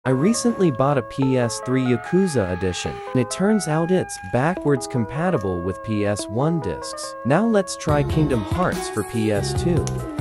I recently bought a PS3 Yakuza edition, and it turns out it's backwards compatible with PS1 discs. Now let's try Kingdom Hearts for PS2.